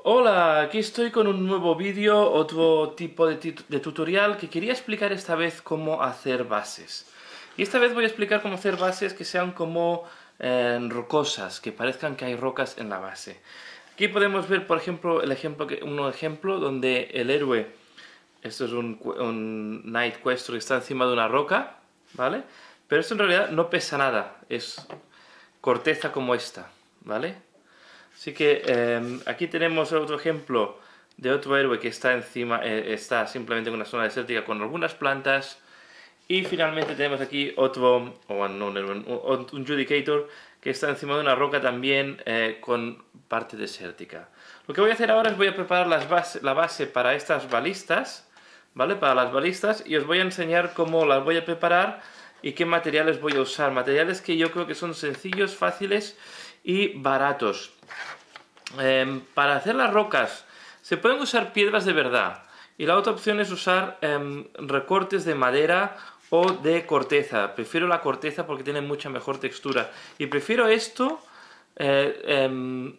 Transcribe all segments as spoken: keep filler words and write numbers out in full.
Hola, aquí estoy con un nuevo vídeo, otro tipo de, de tutorial que quería explicar esta vez cómo hacer bases. Y esta vez voy a explicar cómo hacer bases que sean como eh, rocosas, que parezcan que hay rocas en la base. Aquí podemos ver, por ejemplo, el ejemplo que, un ejemplo donde el héroe, esto es un, un Knight Questor que está encima de una roca, ¿vale? Pero esto en realidad no pesa nada, es corteza como esta, ¿vale? Así que eh, aquí tenemos otro ejemplo de otro héroe que está encima, eh, está simplemente en una zona desértica con algunas plantas. Y finalmente tenemos aquí otro, o no, un, un, un Judicator que está encima de una roca también eh, con parte desértica. Lo que voy a hacer ahora es voy a preparar las base, la base para estas balistas, ¿vale? Para las balistas, y os voy a enseñar cómo las voy a preparar y qué materiales voy a usar. Materiales que yo creo que son sencillos, fáciles y baratos. Eh, para hacer las rocas se pueden usar piedras de verdad, y la otra opción es usar eh, recortes de madera o de corteza. Prefiero la corteza porque tiene mucha mejor textura, y prefiero esto eh, eh,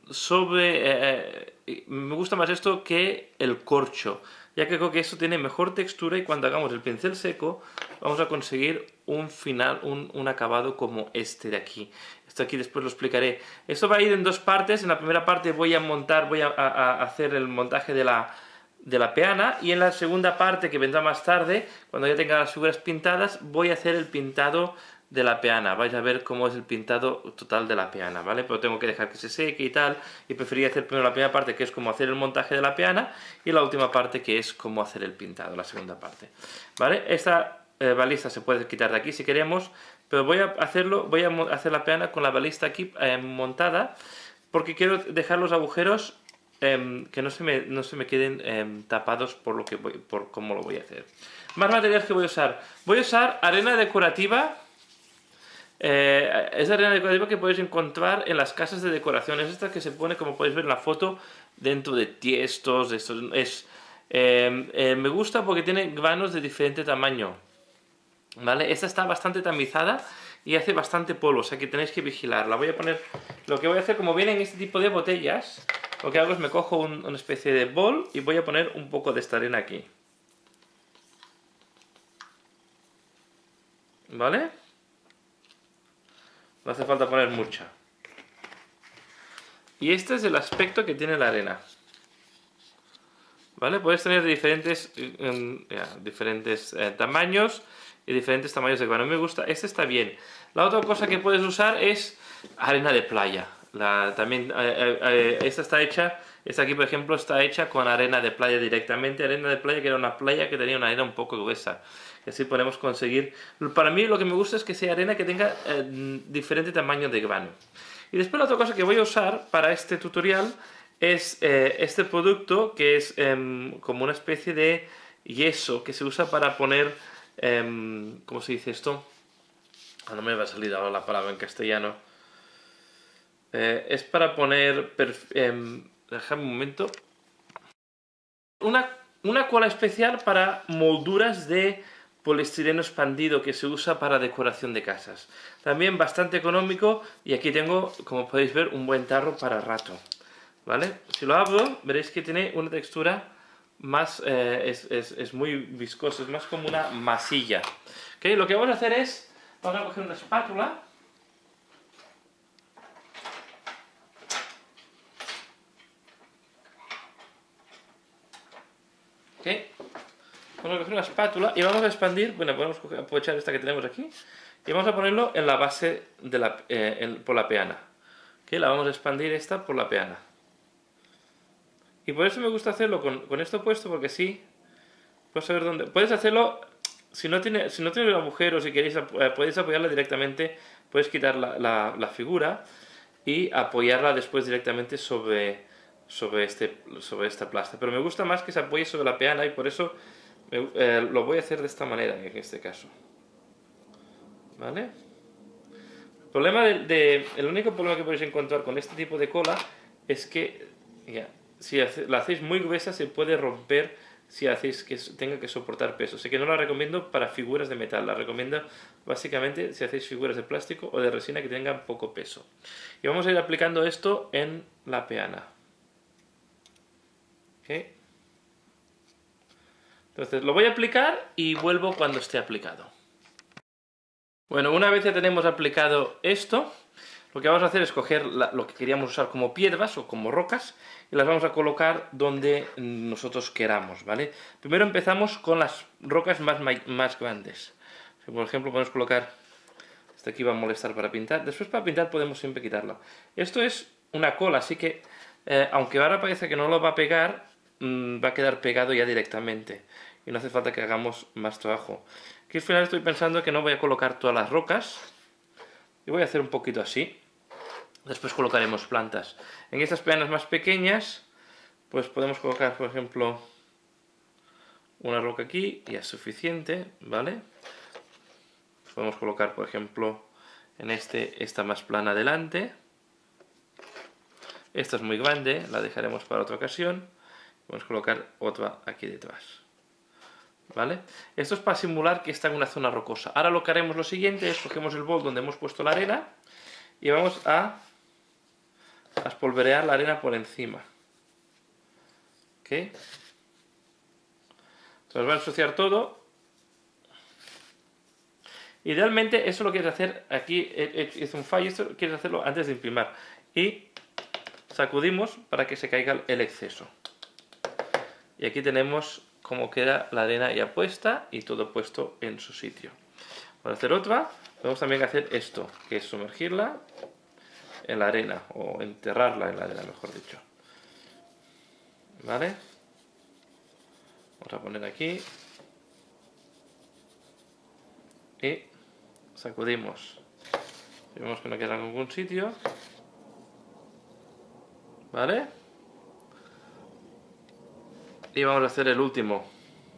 sobre eh, me gusta más esto que el corcho, ya que creo que esto tiene mejor textura, y cuando hagamos el pincel seco vamos a conseguir un final, un, un acabado como este de aquí. Esto aquí después lo explicaré. Esto va a ir en dos partes. En la primera parte voy a montar, voy a, a, a hacer el montaje de la, de la peana, y en la segunda parte, que vendrá más tarde, cuando ya tenga las figuras pintadas, voy a hacer el pintado de la peana. Vais a ver cómo es el pintado total de la peana, ¿vale? Pero tengo que dejar que se seque y tal, y preferiría hacer primero la primera parte, que es como hacer el montaje de la peana, y la última parte, que es cómo hacer el pintado, la segunda parte, ¿vale? Esta eh, balista se puede quitar de aquí si queremos, pero voy a hacerlo, voy a hacer la peana con la balista aquí eh, montada, porque quiero dejar los agujeros eh, que no se me, no se me queden eh, tapados por lo que voy, por cómo lo voy a hacer. Más materiales que voy a usar. Voy a usar arena decorativa. Eh, es arena decorativa que podéis encontrar en las casas de decoración. Es esta que se pone, como podéis ver en la foto, dentro de tiestos. De estos. Es, eh, eh, me gusta porque tiene granos de diferente tamaño, ¿vale? Esta está bastante tamizada y hace bastante polvo, o sea que tenéis que vigilarla. Voy a poner, lo que voy a hacer, como vienen este tipo de botellas, lo que hago es me cojo un, una especie de bol y voy a poner un poco de esta arena aquí, ¿vale? No hace falta poner mucha. Y este es el aspecto que tiene la arena, ¿vale? Puedes tener diferentes, eh, yeah, diferentes eh, tamaños y diferentes tamaños de grano. A mí me gusta, este está bien. La otra cosa que puedes usar es arena de playa. La, también, eh, eh, esta está hecha, esta aquí por ejemplo está hecha con arena de playa directamente. Arena de playa que era una playa que tenía una arena un poco gruesa. Y así podemos conseguir, para mí lo que me gusta es que sea arena que tenga eh, diferente tamaño de grano. Y después la otra cosa que voy a usar para este tutorial es eh, este producto que es eh, como una especie de yeso que se usa para poner, eh, ¿cómo se dice esto? Ah, no me va a salir ahora la palabra en castellano. Eh, es para poner, eh, déjame un momento, una, una cola especial para molduras de poliestireno expandido que se usa para decoración de casas. También bastante económico, y aquí tengo, como podéis ver, un buen tarro para rato, ¿vale? Si lo abro, veréis que tiene una textura más, eh, es, es, es muy viscoso, es más como una masilla. ¿Okay? Lo que vamos a hacer es, vamos a coger una espátula. ¿Okay? Vamos a coger una espátula y vamos a expandir, bueno, podemos coger, aprovechar esta que tenemos aquí, y vamos a ponerlo en la base de la, eh, en, por la peana. ¿Okay? La vamos a expandir esta por la peana. Y por eso me gusta hacerlo con, con esto puesto, porque sí, puedes saber dónde. Puedes hacerlo, si no tiene, si no tiene agujeros, si queréis, eh, podéis apoyarla directamente, puedes quitar la, la, la figura y apoyarla después directamente sobre, sobre, este, sobre esta plasta. Pero me gusta más que se apoye sobre la peana, y por eso me, eh, lo voy a hacer de esta manera en este caso. ¿Vale? El, problema de, de, el único problema que podéis encontrar con este tipo de cola es que, ya, si la hacéis muy gruesa se puede romper si hacéis que tenga que soportar peso. Así que no la recomiendo para figuras de metal, la recomiendo básicamente si hacéis figuras de plástico o de resina que tengan poco peso. Y vamos a ir aplicando esto en la peana. ¿Okay? Entonces lo voy a aplicar y vuelvo cuando esté aplicado. Bueno, una vez ya tenemos aplicado esto, lo que vamos a hacer es coger la, lo que queríamos usar como piedras o como rocas y las vamos a colocar donde nosotros queramos, ¿vale? Primero empezamos con las rocas más, más grandes. Por ejemplo, podemos colocar... Este aquí va a molestar para pintar. Después para pintar podemos siempre quitarlo. Esto es una cola, así que eh, aunque ahora parece que no lo va a pegar, mmm, va a quedar pegado ya directamente. Y no hace falta que hagamos más trabajo. Aquí al final estoy pensando que no voy a colocar todas las rocas. Y voy a hacer un poquito así. Después colocaremos plantas. En estas planas más pequeñas, pues podemos colocar, por ejemplo, una roca aquí, y es suficiente, ¿vale? Podemos colocar, por ejemplo, en este, esta más plana adelante. Esta es muy grande, la dejaremos para otra ocasión. Vamos a colocar otra aquí detrás. ¿Vale? Esto es para simular que está en una zona rocosa. Ahora lo que haremos lo siguiente es cogemos el bol donde hemos puesto la arena y vamos a, a espolvorear la arena por encima. ¿Ok? Entonces va a ensuciar todo. Idealmente eso lo quieres hacer, aquí es un fallo, esto quieres hacerlo antes de imprimir. Y sacudimos para que se caiga el exceso. Y aquí tenemos cómo queda la arena ya puesta y todo puesto en su sitio. Para hacer otra, podemos también hacer esto, que es sumergirla en la arena, o enterrarla en la arena, mejor dicho. ¿Vale? Vamos a poner aquí. Y sacudimos. Si vemos que no queda en ningún sitio. ¿Vale? Y vamos a hacer el último.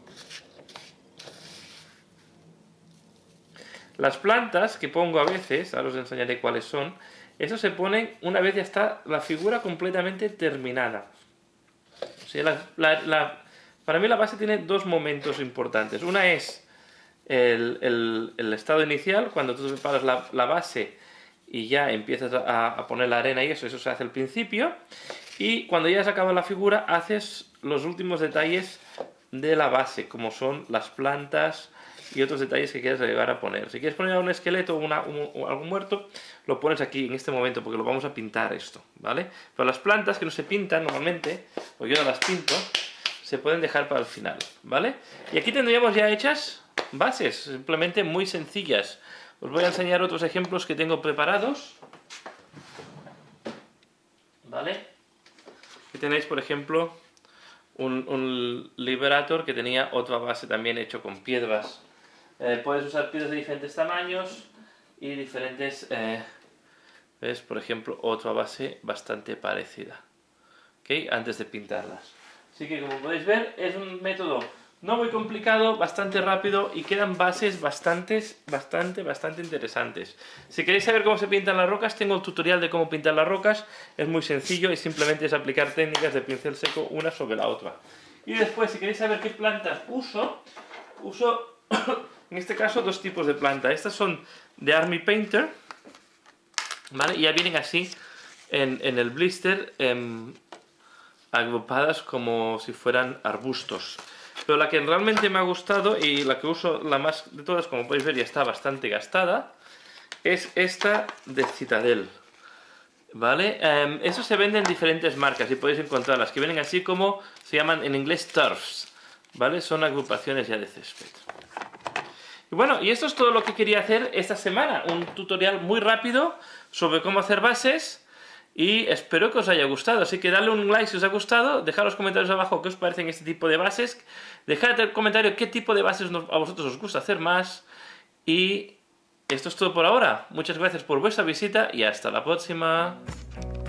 Las plantas que pongo a veces, ahora os enseñaré cuáles son, eso se ponen una vez ya está la figura completamente terminada. O sea, la, la, la, para mí la base tiene dos momentos importantes. Una es el, el, el estado inicial, cuando tú preparas la, la base y ya empiezas a, a poner la arena y eso, eso se hace al principio. Y cuando ya has acabado la figura, haces los últimos detalles de la base, como son las plantas y otros detalles que quieras llegar a poner. Si quieres poner un esqueleto o, una, un, o algún muerto, lo pones aquí en este momento, porque lo vamos a pintar esto, ¿vale? Pero las plantas que no se pintan normalmente, o yo no las pinto, se pueden dejar para el final, ¿vale? Y aquí tendríamos ya hechas bases, simplemente muy sencillas. Os voy a enseñar otros ejemplos que tengo preparados, ¿vale? Aquí tenéis, por ejemplo, un, un Liberator que tenía otra base también hecho con piedras. Eh, puedes usar piedras de diferentes tamaños y diferentes... Eh, ¿ves? Por ejemplo, otra base bastante parecida. ¿Ok? Antes de pintarlas. Así que, como podéis ver, es un método no muy complicado, bastante rápido y quedan bases bastante, bastante, bastante interesantes. Si queréis saber cómo se pintan las rocas, tengo el tutorial de cómo pintar las rocas. Es muy sencillo y simplemente es aplicar técnicas de pincel seco una sobre la otra. Y después, si queréis saber qué plantas uso, uso en este caso dos tipos de planta. Estas son de Army Painter, ¿vale? Y ya vienen así en, en el blister, eh, agrupadas como si fueran arbustos. Pero la que realmente me ha gustado y la que uso la más de todas, como podéis ver ya está bastante gastada, es esta de Citadel, ¿vale? Eh, eso se vende en diferentes marcas y podéis encontrarlas, que vienen así como se llaman en inglés turfs, ¿vale? Son agrupaciones ya de césped. Y bueno, y esto es todo lo que quería hacer esta semana, un tutorial muy rápido sobre cómo hacer bases. Y espero que os haya gustado, así que dadle un like si os ha gustado, dejad los comentarios abajo qué os parecen este tipo de bases, dejad el comentario qué tipo de bases a vosotros os gusta hacer más, y esto es todo por ahora. Muchas gracias por vuestra visita y hasta la próxima.